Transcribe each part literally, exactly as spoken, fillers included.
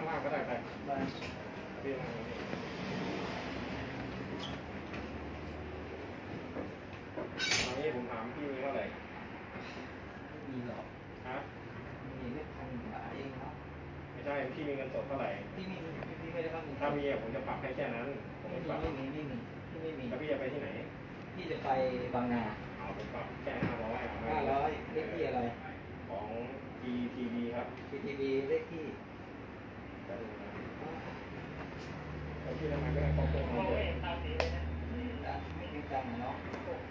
างล่างก็ได้ได้ได้พี่นั่งตอนนี้ผมถามพี่มีเท่าไหร่มีหรอฮะมีไม่พันบาทเองเนาะไม่ใช่พี่มีเงินสดเท่าไหร่พี่มีพี่ไม่ได้บ้างถ้ามีผมจะปรับให้แค่นั้นผมไม่ไม่มีไม่มีไม่มีพี่ไม่มีแล้วพี่จะไปที่ไหนพี่จะไปบางนาเอาผมปรับแค่ห้าร้อยห้าร้อยเลขที่อะไรของ จี ที บี ครับจี ที บี เลขที่แล้วพี่ทำไมไม่ให้เขาโกงเราเลยไม่มีตังค์เนาะ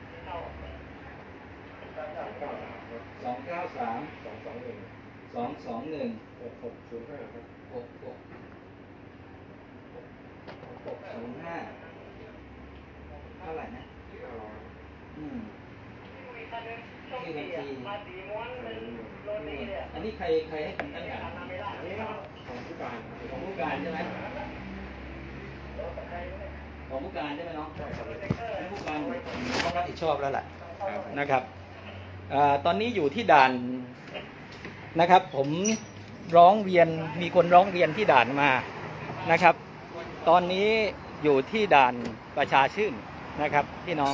สองเก้าสามสองเก้าสามสองสองหนึ่งสองสองหนึ่งหกหกศูนย์ห้าครับหกหกหกศูนย์ห้าเท่าไหร่นะห้าร้อยอืมที่บัญชีอันนี้ใครใครให้คุณตั้งด่านอันนี้ของผู้การของผู้การใช่ไหมของผู้การใช่ไหมน้องใช่ครับผู้การต้องรับผิดชอบแล้วแหละนะครับตอนนี้อยู่ที่ด่านนะครับผมร้องเรียนมีคนร้องเรียนที่ด่านมานะครับตอนนี้อยู่ที่ด่านประชาชื่นนะครับพี่น้อง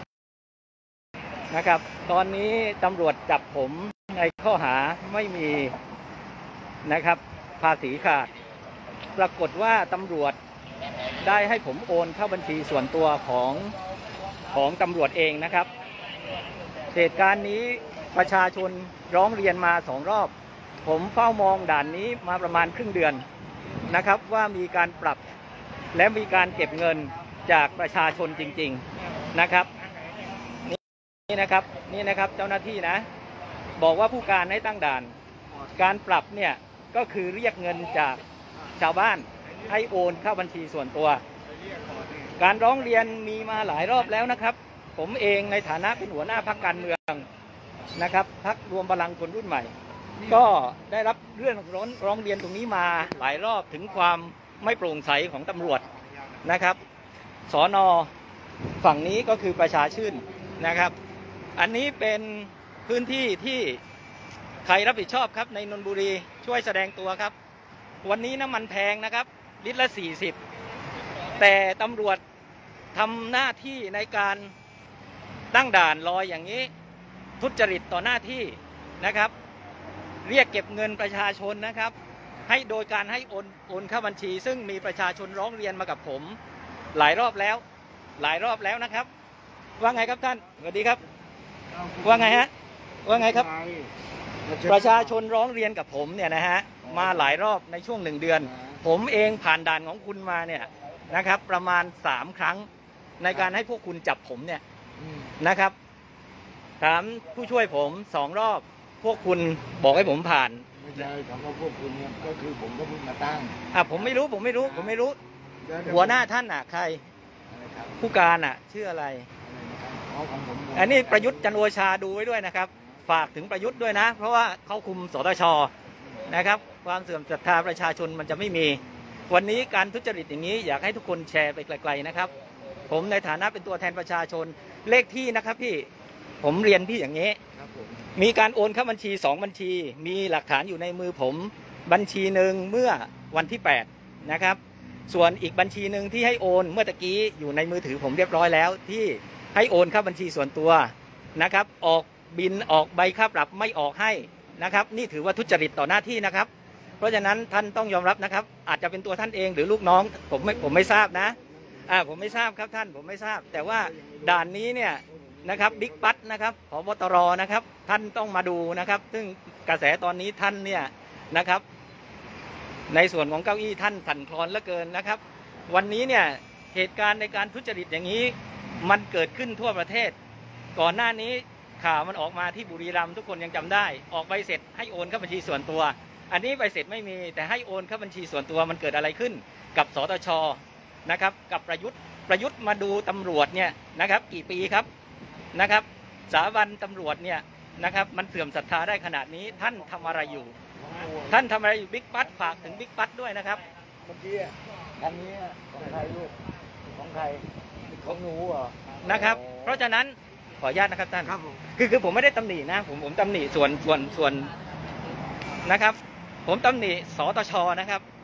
นะครับตอนนี้ตำรวจจับผมในข้อหาไม่มีนะครับภาษีขาดปรากฏว่าตำรวจได้ให้ผมโอนเข้าบัญชีส่วนตัวของของตำรวจเองนะครับเหตุการณ์นี้ประชาชนร้องเรียนมาสองรอบผมเฝ้ามองด่านนี้มาประมาณครึ่งเดือนนะครับว่ามีการปรับและมีการเก็บเงินจากประชาชนจริงๆนะครับนี่นะครับนี่นะครับเจ้าหน้าที่นะบอกว่าผู้การให้ตั้งด่านการปรับเนี่ยก็คือเรียกเงินจากชาวบ้านให้โอนเข้าบัญชีส่วนตัวการร้องเรียนมีมาหลายรอบแล้วนะครับผมเองในฐานะเป็นหัวหน้าพรรคการเมืองนะครับพรรครวมพลังคนรุ่นใหม่ก็ได้รับเรื่องร้องร้องเรียนตรงนี้มาหลายรอบถึงความไม่โปร่งใสของตำรวจนะครับสน.ฝั่งนี้ก็คือประชาชื่นนะครับอันนี้เป็นพื้นที่ที่ใครรับผิดชอบครับในนนทบุรีช่วยแสดงตัวครับวันนี้น้ำมันแพงนะครับลิตรละสี่สิบแต่ตำรวจทำหน้าที่ในการตั้งด่านรออย่างนี้ทุจริตต่อหน้าที่นะครับเรียกเก็บเงินประชาชนนะครับให้โดยการให้โอนโอนเข้าบัญชีซึ่งมีประชาชนร้องเรียนมากับผมหลายรอบแล้วหลายรอบแล้วนะครับว่าไงครับท่านสวัสดีครับว่าไงฮะว่าไงครับประชาชนร้องเรียนกับผมเนี่ยนะฮะมาหลายรอบในช่วงหนึ่งเดือนผมเองผ่านด่านของคุณมาเนี่ยนะครับประมาณสามครั้งในการให้พวกคุณจับผมเนี่ยนะครับถามผู้ช่วยผมสองรอบพวกคุณบอกให้ผมผ่านไม่ใช่คำว่าพวกคุณเนี่ยก็คือผมก็เพิ่งมาตั้งอ่ะผมไม่รู้ผมไม่รู้ผมไม่รู้หัวหน้าท่านอ่ะใครผู้การอ่ะชื่ออะไรอันนี้ประยุทธ์จันทร์โอชาดูไว้ด้วยนะครับฝากถึงประยุทธ์ด้วยนะเพราะว่าเขาคุมสตช.นะครับความเสื่อมศรัทธาประชาชนมันจะไม่มีวันนี้การทุจริตอย่างนี้อยากให้ทุกคนแชร์ไปไกลๆนะครับผมในฐานะเป็นตัวแทนประชาชนเลขที่นะครับพี่ผมเรียนพี่อย่างนี้มีการโอนเข้าบัญชีสองบัญชีมีหลักฐานอยู่ในมือผมบัญชีหนึ่งเมื่อวันที่แปดนะครับส่วนอีกบัญชีหนึ่งที่ให้โอนเมื่อตะกี้อยู่ในมือถือผมเรียบร้อยแล้วที่ให้โอนเข้าบัญชีส่วนตัวนะครับออกบินออกใบค่าปรับไม่ออกให้นะครับนี่ถือว่าทุจริตต่อหน้าที่นะครับเพราะฉะนั้นท่านต้องยอมรับนะครับอาจจะเป็นตัวท่านเองหรือลูกน้องผมไม่ผมไม่ทราบนะอ่าผมไม่ทราบครับท่านผมไม่ทราบแต่ว่าด่านนี้เนี่ยนะครับบิ๊กปั๊ดนะครับผบตรนะครับท่านต้องมาดูนะครับซึ่งกระแสตอนนี้ท่านเนี่ยนะครับในส่วนของเก้าอี้ท่านสั่นคลอนเหลือเกินนะครับวันนี้เนี่ยเหตุการณ์ในการทุจริตอย่างนี้มันเกิดขึ้นทั่วประเทศก่อนหน้านี้ข่าวมันออกมาที่บุรีรัมย์ทุกคนยังจำได้ออกใบเสร็จให้โอนเข้าบัญชีส่วนตัวอันนี้ใบเสร็จไม่มีแต่ให้โอนเข้าบัญชีส่วนตัวมันเกิดอะไรขึ้นกับสตช.นะครับกับประยุทธ์ประยุทธ์มาดูตำรวจเนี่ยนะครับกี่ปีครับนะครับสถาบันตำรวจเนี่ยนะครับมันเสื่อมศรัทธาได้ขนาดนี้ท่านทำอะไรอยู่ท่านทำอะไรอยู่บิ๊กปั๊ดฝากถึงบิ๊กปั๊ดด้วยนะครับเมื่อกี้อันนี้ของใครลูกของใครของหนูเหรอนะครับเพราะฉะนั้นขออนุญาตนะครับท่านคือคือผมไม่ได้ตำหนินะผมผมตำหนิส่วนส่วนส่วนนะครับผมตำหนิสตช.นะครับ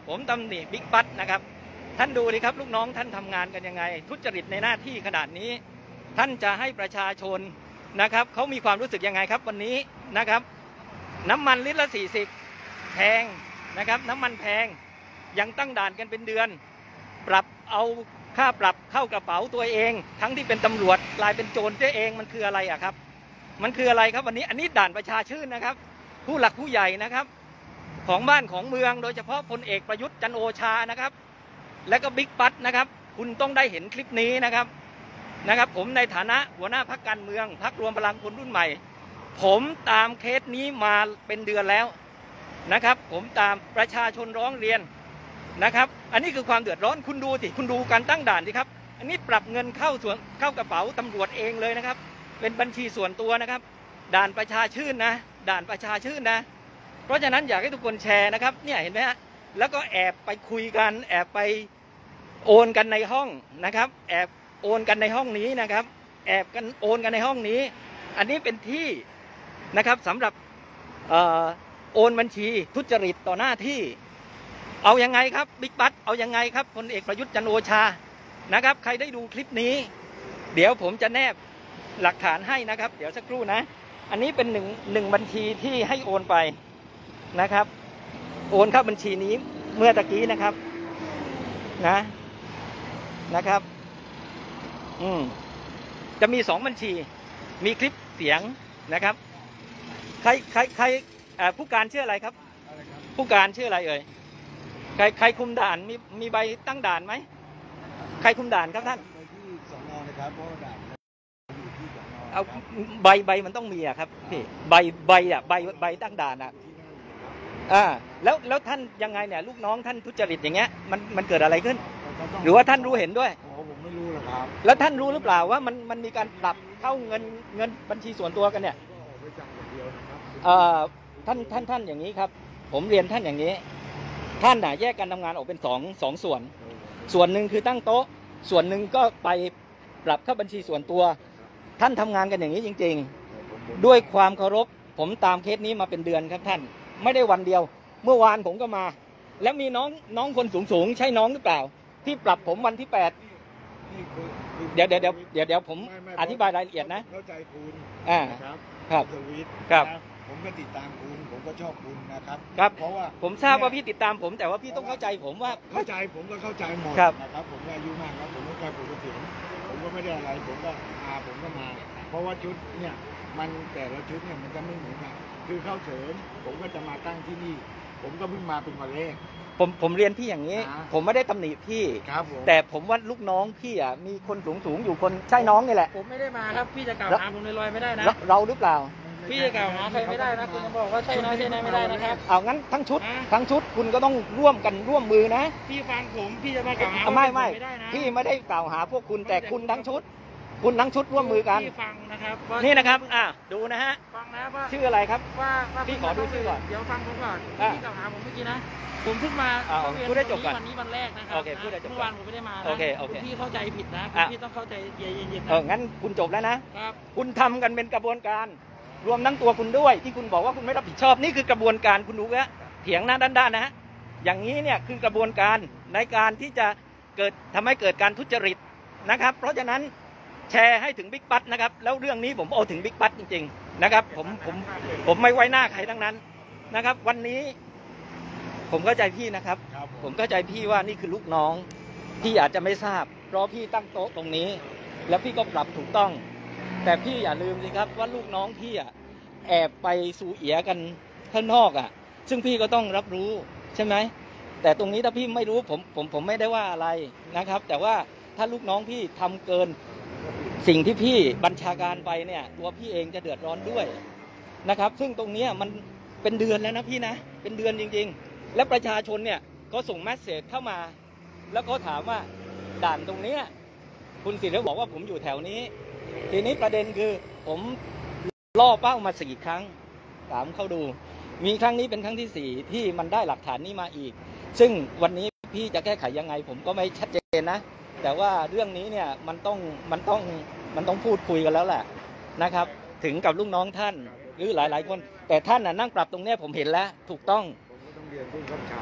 ผมตำหนิบิ๊กบัสนะครับท่านดูดิครับลูกน้องท่านทำงานกันยังไงทุจริตในหน้าที่ขนาดนี้ท่านจะให้ประชาชนนะครับเขามีความรู้สึกยังไงครับวันนี้นะครับน้ำมันลิตรละสี่สิบแพงนะครับน้ำมันแพงยังตั้งด่านกันเป็นเดือนปรับเอาค่าปรับเข้ากระเป๋าตัวเองทั้งที่เป็นตำรวจกลายเป็นโจรตัวเองมันคืออะไรอะครับมันคืออะไรครับวันนี้อันนี้ด่านประชาชื่นนะครับผู้หลักผู้ใหญ่นะครับของบ้านของเมืองโดยเฉพาะพลเอกประยุทธ์จันทร์โอชานะครับและก็บิ๊กบัสนะครับคุณต้องได้เห็นคลิปนี้นะครับนะครับผมในฐานะหัวหน้าพรรคการเมืองพรรครวมพลังคนรุ่นใหม่ผมตามเคสนี้มาเป็นเดือนแล้วนะครับผมตามประชาชนร้องเรียนนะครับอันนี้คือความเดือดร้อนคุณดูสิคุณดูการตั้งด่านสิครับอันนี้ปรับเงินเข้าส่วนเข้ากระเป๋าตำรวจเองเลยนะครับเป็นบัญชีส่วนตัวนะครับด่านประชาชื่นนะด่านประชาชื่นนะเพราะฉะนั้นอยากให้ทุกคนแชร์นะครับเนี่ยเห็นไหมฮะแล้วก็แอบไปคุยกันแอบไปโอนกันในห้องนะครับแอบโอนกันในห้องนี้นะครับแอบกันโอนกันในห้องนี้อันนี้เป็นที่นะครับสำหรับเอ่อโอนบัญชีทุจริตต่อหน้าที่เอายังไงครับบิ๊กบัสเอายังไงครับพลเอกประยุทธ์จันทร์โอชานะครับใครได้ดูคลิปนี้เดี๋ยวผมจะแนบหลักฐานให้นะครับเดี๋ยวสักครู่นะอันนี้เป็นหนึ่งหนึ่งบัญชีที่ให้โอนไปนะครับโอนเข้าบัญชีนี้เมื่อตะกี้นะครับนะนะครับอืมจะมีสองบัญชีมีคลิปเสียงนะครับใครใครใครผู้การชื่ออะไรครับผู้การชื่ออะไรเอ่ยใครใครคุมด่านมีมีใบตั้งด่านไหมใครคุมด่านครับท่านไปที่สน.นะครับเพราะว่าด่านอยู่ที่สน. เอาใบใบมันต้องมีอะครับพี่ใบใบอะใบใบตั้งด่านอะอ่าแล้วแล้วท่านยังไงเนี่ยลูกน้องท่านทุจริตอย่างเงี้ยมันมันเกิดอะไรขึ้นหรือว่าท่านรู้เห็นด้วยโอ้ผมไม่รู้หรอกครับแล้วท่านรู้หรือเปล่าว่ามันมันมีการปรับเข้าเงินเงินบัญชีส่วนตัวกันเนี่ยเอ่อท่านท่านท่านอย่างนี้ครับผมเรียนท่านอย่างนี้ท่านน่ะแยกการทำงานออกเป็นสองสองส่วนส่วนหนึ่งคือตั้งโต๊ะส่วนหนึ่งก็ไปปรับเข้าบัญชีส่วนตัวท่านทำงานกันอย่างนี้จริงๆด้วยความเคารพผมตามเคสนี้มาเป็นเดือนครับท่านไม่ได้วันเดียวเมื่อวานผมก็มาแล้วมีน้องน้องคนสูงสูงใช่น้องหรือเปล่าที่ปรับผมวันที่แปดเดี๋ยวเดี๋ยวเดี๋ยวเดี๋ยวเดี๋ยวผมอธิบายรายละเอียดนะเข้าใจคุณอ่าครับครับสวิตครับผมก็ติดตามคุณผมก็ชอบคุณนะครับครับเพราะว่าผมทราบว่าพี่ติดตามผมแต่ว่าพี่ต้องเข้าใจผมว่าเข้าใจผมก็เข้าใจหมดนะครับผมอายุมากแล้วผมก็ใกล้ผมก็เถียงผมก็ไม่ได้อะไรผมก็มาผมก็มาเพราะว่าชุดเนี่ยมันแต่ละชุดเนี่ยมันจะไม่เหมือนกันคือเข้าเสริมผมก็จะมาตั้งที่นี่ผมก็เพิ่งมาเป็นวันแรกผมผมเรียนพี่อย่างนี้ผมไม่ได้ตำหนิพี่ครับผมแต่ผมว่าลูกน้องพี่อ่ะมีคนสูงสูงอยู่คนใช่น้องนี่แหละผมไม่ได้มาครับพี่จะกล่าวหาผมลอยๆไม่ได้นะเราหรือเปล่าพี่จะกล่าวหาใครไม่ได้นะคุณจะบอกว่าใช่น้อยใช่น้อยไม่ได้นะครับเอางั้นทั้งชุดทั้งชุดคุณก็ต้องร่วมกันร่วมมือนะพี่ฟังผมพี่จะมากล่าวหาไม่ไม่พี่ไม่ได้กล่าวหาพวกคุณแต่คุณทั้งชุดคุณทั้งชุดร่วมมือกันพี่ฟังนะครับนี่นะครับอ่ะดูนะฮะฟังนะว่าชื่ออะไรครับว่าพี่ขอดูชื่อก่อนเดี๋ยวฟังผมก่อนพี่กล่าวหาผมเมื่อกี้นะผมเพิ่งมาพูดได้จบก่อนวันนี้วันแรกนะครับโอเคพูดได้จบเมื่อวานผมไม่ได้มาโอเคโอเคพี่เข้าใจผิดนะพี่ต้องเข้าใจเย็นๆเอองั้นคุณจบแล้วนะครับคุณทำกันเป็นกระบวนการรวมทั้งตัวคุณด้วยที่คุณบอกว่าคุณไม่รับผิดชอบนี่คือกระบวนการคุณดูนะเถียงหน้าด้านๆนะฮะอย่างนี้เนี่ยคือกระบวนการในการที่จะเกิดทำให้เกิดการทุจริตนะครับเพราะฉะนั้นแชร์ให้ถึงบิ๊กบัสนะครับแล้วเรื่องนี้ผมเอาถึงบิ๊กบัสจริงๆนะครับผมผมผมไม่ไว้หน้าใครทั้งนั้นนะครับวันนี้ผมเข้าใจพี่นะครับผมเข้าใจพี่ว่านี่คือลูกน้องพี่อาจจะไม่ทราบเพราะพี่ตั้งโต๊ะตรงนี้แล้วพี่ก็ปรับถูกต้องแต่พี่อย่าลืมสิครับว่าลูกน้องพี่อ่ะแอบไปสูเอียกันข้างนอกอ่ะซึ่งพี่ก็ต้องรับรู้ใช่ไหมแต่ตรงนี้ถ้าพี่ไม่รู้ผมผมผมไม่ได้ว่าอะไรนะครับแต่ว่าถ้าลูกน้องพี่ทำเกินสิ่งที่พี่บัญชาการไปเนี่ยตัวพี่เองจะเดือดร้อนด้วยนะครับซึ่งตรงนี้มันเป็นเดือนแล้วนะพี่นะเป็นเดือนจริงๆและประชาชนเนี่ยก็ส่งเมสเสจเข้ามาแล้วก็ถามว่าด่านตรงนี้คุณศิริบอกว่าผมอยู่แถวนี้ทีนี้ประเด็นคือผมล่อเป้ามาสี่ครั้งถามเข้าดูมีครั้งนี้เป็นครั้งที่สี่ที่มันได้หลักฐานนี้มาอีกซึ่งวันนี้พี่จะแก้ไขยังไงผมก็ไม่ชัดเจนนะแต่ว่าเรื่องนี้เนี่ยมันต้องมันต้องมันต้องพูดคุยกันแล้วแหละนะครับถึงกับลูกน้องท่านหรือหลายๆคนแต่ท่านน่ะนั่งปรับตรงนี้ผมเห็นแล้วถูกต้องผมก็ต้องเรียนผู้บังคับบัญชา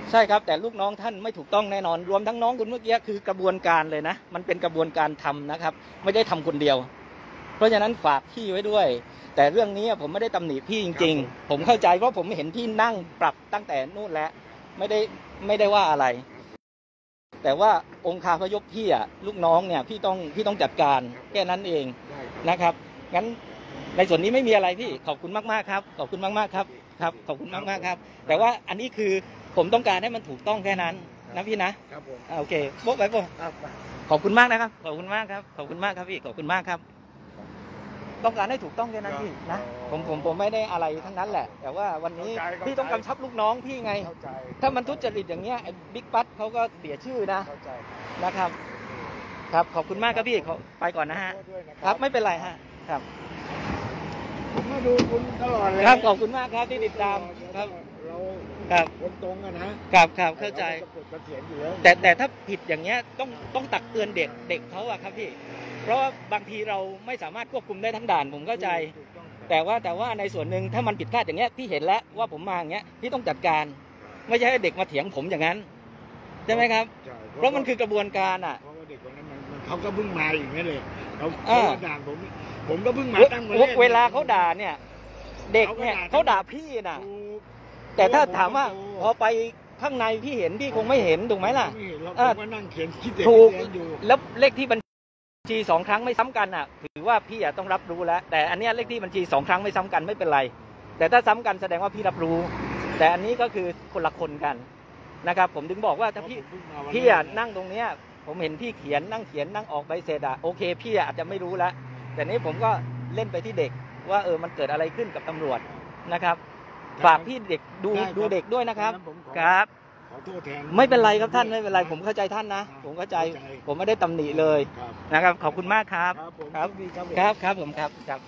ใช่ครับแต่ลูกน้องท่านไม่ถูกต้องแน่นอนรวมทั้งน้องคุณเมื่อกี้คือกระบวนการเลยนะมันเป็นกระบวนการทำนะครับไม่ได้ทำคนเดียวเพราะฉะนั้นฝากพี่ไว้ด้วยแต่เรื่องนี้ผมไม่ได้ตำหนิพี่จริงๆผมเข้าใจเพราะผมเห็นพี่นั่งปรับตั้งแต่นู่นแล้วไม่ได้ไม่ได้ว่าอะไรแต่ว่าองค์คาพยพพี่อ่ะลูกน้องเนี่ยพี่ต้องพี่ต้องจัดการแค่นั้นเองนะครับงั้นในส่วนนี้ไม่มีอะไรพี่ขอบคุณมากๆครับขอบคุณมากๆครับครับขอบคุณมากๆครับแต่ว่าอันนี้คือผมต้องการให้มันถูกต้องแค่นั้นนะพี่นะครับผมโอเคโบ๊ะไปโบ๊ะขอบคุณมากนะครับขอบคุณมากครับขอบคุณมากครับพี่ขอบคุณมากครับต้องการให้ถูกต้องแค่นั้นพี่นะผมผมผมไม่ได้อะไรทั้งนั้นแหละแต่ว่าวันนี้พี่ต้องกำชับลูกน้องพี่ไงถ้ามันทุจริตอย่างเงี้ยบิ๊กปั๊ดเขาก็เสียชื่อนะนะครับครับขอบคุณมากครับพี่ขอไปก่อนนะฮะครับไม่เป็นไรฮะครับผมมาดูคุณตลอดเลยครับขอบคุณมากครับที่ติดตามครับเราครับคนตรงกันนะครับครับเข้าใจแต่แต่ถ้าผิดอย่างเงี้ยต้องต้องตักเตือนเด็กเด็กเขาอะครับพี่เพราะว่าบางทีเราไม่สามารถควบคุมได้ทั้งด่านผมเข้าใจแต่ว่าแต่ว่าในส่วนหนึ่งถ้ามันผิดพลาดอย่างเงี้ยพี่เห็นแล้วว่าผมมาอย่างเงี้ยพี่ต้องจัดการไม่ใช่ให้เด็กมาเถียงผมอย่างนั้นใช่ไหมครับเพราะมันคือกระบวนการอ่ะเพราะว่าเด็กคนนั้นมันเขาก็เพิ่งมาอย่างนี้เลยเขาเขาด่าผมผมก็เพิ่งมาตั้งแต่เวลาเขาด่าเนี่ยเด็กเนี่ยเขาด่าพี่น่ะแต่ถ้าถามว่าพอไปข้างในพี่เห็นพี่คงไม่เห็นถูกไหมล่ะผมก็นั่งเขียนคิดเด็กถูกแล้วเลขที่บัญชีสองครั้งไม่ซ้ำกันอ่ะถือว่าพี่อ่ะต้องรับรู้แล้วแต่อันนี้เลขที่บัญชีสองครั้งไม่ซ้ำกันไม่เป็นไรแต่ถ้าซ้ำกันแสดงว่าพี่รับรู้แต่อันนี้ก็คือคนละคนกันนะครับผมถึงบอกว่าถ้าพี่พี่อ่ะนั่งตรงเนี้ยผมเห็นพี่เขียนนั่งเขียนนั่งออกใบเสร็จอ่ะโอเคพี่อาจจะไม่รู้แล้วแต่นี้ผมก็เล่นไปที่เด็กว่าเออมันเกิดอะไรขึ้นกับตำรวจนะครับฝากพี่เด็กดูดูเด็กด้วยนะครับครับไม่เป็นไรครับท่านไม่เป็นไรผมเข้าใจท่านนะผมเข้าใจผมไม่ได้ตำหนิเลยนะครับขอบคุณมากครับครับครับครับผมครับครับ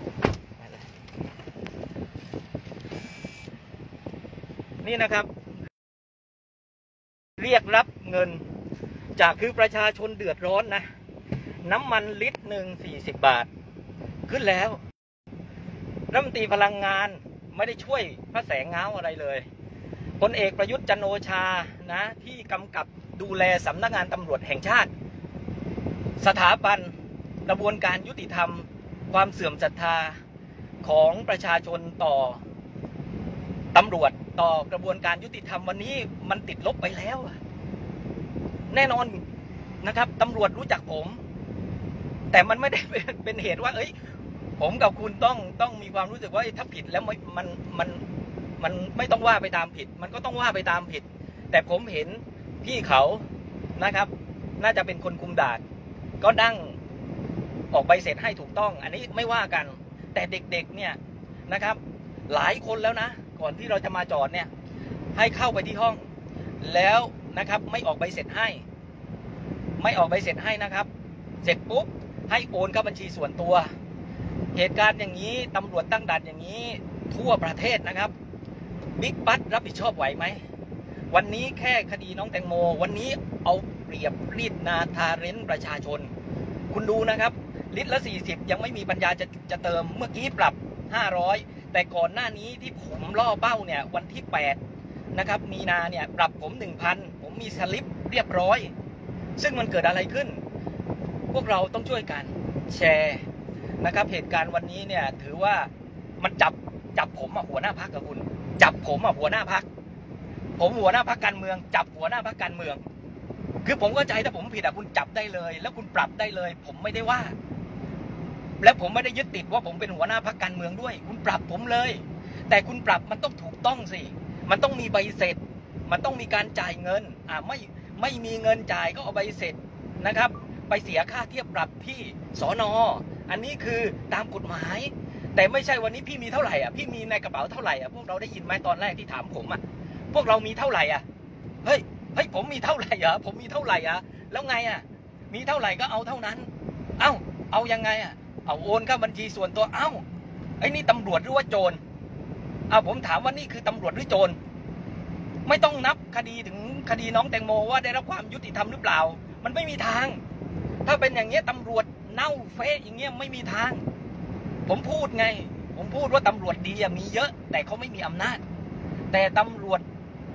นี่นะครับเรียกรับเงินจากคือประชาชนเดือดร้อนนะน้ำมันลิตรหนึ่งสี่สิบบาทขึ้นแล้วรัฐมนตรีพลังงานไม่ได้ช่วยพระแสงเงาอะไรเลยพลเอกประยุทธ์จันทร์โอชานะที่กำกับดูแลสำนักงานตำรวจแห่งชาติสถาบันกระบวนการยุติธรรมความเสื่อมศรัทธาของประชาชนต่อตำรวจต่อกระบวนการยุติธรรมวันนี้มันติดลบไปแล้วแน่นอนนะครับตำรวจรู้จักผมแต่มันไม่ได้เป็นเหตุว่าเอ้ยผมกับคุณต้องต้องมีความรู้สึกว่าถ้าผิดแล้วมันมันมันไม่ต้องว่าไปตามผิดมันก็ต้องว่าไปตามผิดแต่ผมเห็นพี่เขานะครับน่าจะเป็นคนคุมด่านก็นั่งออกใบเสร็จให้ถูกต้องอันนี้ไม่ว่ากันแต่เด็กๆเนี่ยนะครับหลายคนแล้วนะก่อนที่เราจะมาจอดเนี่ยให้เข้าไปที่ห้องแล้วนะครับไม่ออกใบเสร็จให้ไม่ออกใบเสร็จให้นะครับเสร็จปุ๊บให้โอนเข้าบัญชีส่วนตัวเหตุการณ์อย่างนี้ตำรวจตั้งด่านอย่างนี้ทั่วประเทศนะครับบิ๊กปั๊ดรับผิดชอบไหวไหมวันนี้แค่คดีน้องแตงโมวันนี้เอาเปรียบรีดนาทาเร้นประชาชนคุณดูนะครับลิตรละสี่สิบยังไม่มีปัญญาจะจะเติมเมื่อกี้ปรับห้าร้อยแต่ก่อนหน้านี้ที่ผมล่อเป้าเนี่ยวันที่แปดนะครับมีนาเนี่ยปรับผม หนึ่งพัน ผมมีสลิปเรียบร้อยซึ่งมันเกิดอะไรขึ้นพวกเราต้องช่วยกันแชร์นะครับเหตุการณ์วันนี้เนี่ยถือว่ามันจับจับผมอ่ะหัวหน้าพรรคกับคุณจับผมอ่ะหัวหน้าพรรคผมหัวหน้าพรรคการเมืองจับหัวหน้าพรรคการเมืองคือผมเข้าใจถ้าผมผิดอ่ะคุณจับได้เลยแล้วคุณปรับได้เลยผมไม่ได้ว่าและผมไม่ได้ยึดติดว่าผมเป็นหัวหน้าพรรคการเมืองด้วยคุณปรับผมเลยแต่คุณปรับมันต้องถูกต้องสิมันต้องมีใบเสร็จมันต้องมีการจ่ายเงินอ่าไม่ไม่มีเงินจ่ายก็เอาใบเสร็จนะครับไปเสียค่าเทียบปรับที่สน.อันนี้คือตามกฎหมายแต่ไม่ใช่วันนี้พี่มีเท่าไหร่อ่ะพี่มีในกระเป๋าเท่าไหร่อ่ะพวกเราได้ยินไหมตอนแรกที่ถามผมอ่ะพวกเรามีเท่าไหร่อ่ะเฮ้ยเฮ้ยผมมีเท่าไหร่อ่ะผมมีเท่าไหร่อ่ะแล้วไงอ่ะมีเท่าไหร่ก็เอาเท่านั้นเอ้าเอายังไงอ่ะเอาโอนเข้าบัญชีส่วนตัวเอ้าไอ้นี่ตำรวจหรือว่าโจรเอาผมถามว่านี่คือตำรวจหรือโจรไม่ต้องนับคดีถึงคดีน้องแตงโมว่าได้รับความยุติธรรมหรือเปล่ามันไม่มีทางถ้าเป็นอย่างเงี้ยตำรวจเน่าเฟะอย่างเงี้ยไม่มีทางผมพูดไงผมพูดว่าตำรวจดีมีเยอะแต่เขาไม่มีอำนาจแต่ตำรวจ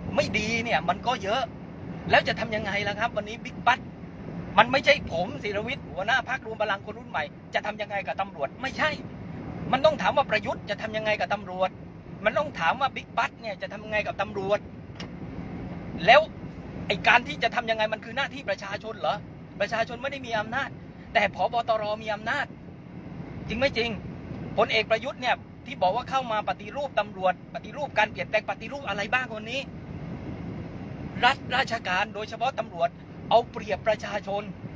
ไม่ดีเนี่ยมันก็เยอะแล้วจะทำยังไงล่ะครับวันนี้บิ๊กปั๊ดมันไม่ใช่ผมศิรวิทย์หัวหน้าพรรครวมพลังคนรุ่นใหม่จะทำยังไงกับตำรวจไม่ใช่มันต้องถามว่าประยุทธ์จะทำยังไงกับตำรวจมันต้องถามว่าบิ๊กปั๊ดเนี่ยจะทำยังไงกับตำรวจแล้วไอ้การที่จะทำยังไงมันคือหน้าที่ประชาชนเหรอประชาชนไม่ได้มีอำนาจแต่ผบ.ตร.มีอำนาจจริงไม่จริงพลเอกประยุทธ์เนี่ยที่บอกว่าเข้ามาปฏิรูปตำรวจปฏิรูปการเปลี่ยนแปลงปฏิรูปอะไรบ้างวันนี้รัฐราชการโดยเฉพาะตำรวจเอาเปรียบประชาชน